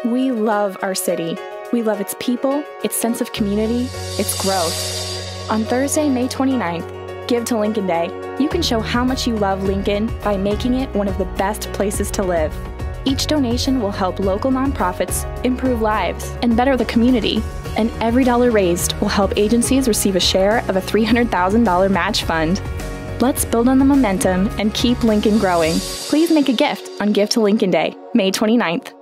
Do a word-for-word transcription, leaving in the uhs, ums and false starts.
We love our city. We love its people, its sense of community, its growth. On Thursday, May twenty-ninth, Give to Lincoln Day. You can show how much you love Lincoln by making it one of the best places to live. Each donation will help local nonprofits improve lives and better the community. And every dollar raised will help agencies receive a share of a three hundred thousand dollars match fund. Let's build on the momentum and keep Lincoln growing. Please make a gift on Give to Lincoln Day, May twenty-ninth.